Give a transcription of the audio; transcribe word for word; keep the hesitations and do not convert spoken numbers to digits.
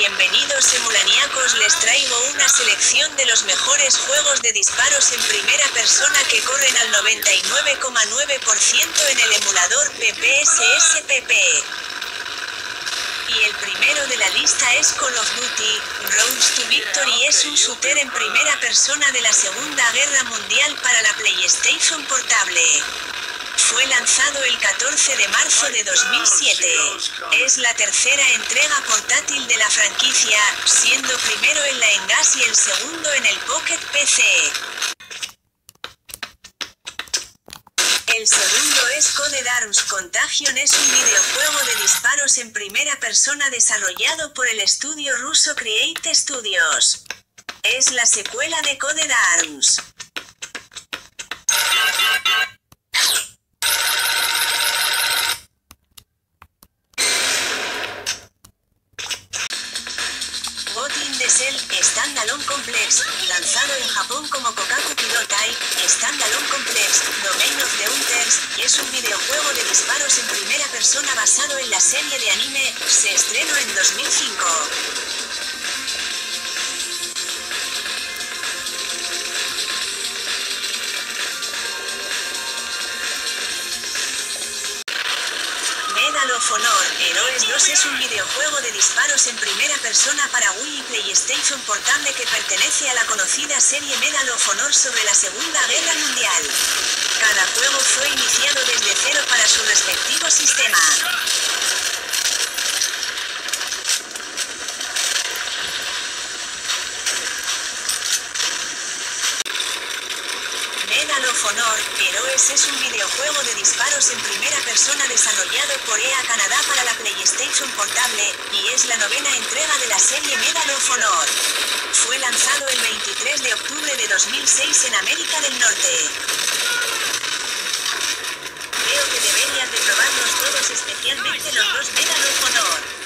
Bienvenidos simulaniacos, les traigo una selección de los mejores juegos de disparos en primera persona que corren al noventa y nueve coma nueve por ciento en el emulador P P S S P P. Y el primero de la lista es Call of Duty: Road to Victory. Es un shooter en primera persona de la Segunda Guerra Mundial para la PlayStation Portable. Fue lanzado el catorce de marzo de dos mil siete. Es la tercera entrega portátil de la franquicia, siendo primero en la E N G A S y el segundo en el Pocket P C. El segundo es Coded Arms Contagion. Es un videojuego de disparos en primera persona desarrollado por el estudio ruso Create Studios. Es la secuela de Coded Arms. God in the Shell Standalone Complex, lanzado en Japón como Kokaku Kidotai Standalone Complex, Domain of the Hunters, es un videojuego de disparos en primera persona basado en la serie de anime. Se estrenó en dos mil cinco. Medal of Honor: Heroes dos es un videojuego de disparos en primera persona para Wii y PlayStation Portable que pertenece a la conocida serie Medal of Honor sobre la Segunda Guerra Mundial. Cada juego fue iniciado desde cero para su respectivo sistema. Medal of Honor: Heroes es un videojuego de disparos en primera persona desarrollado por E A Canadá para la PlayStation Portable, y es la novena entrega de la serie Medal of Honor. Fue lanzado el veintitrés de octubre de dos mil seis en América del Norte. Creo que deberías de probarlos todos, especialmente los dos Medal of Honor.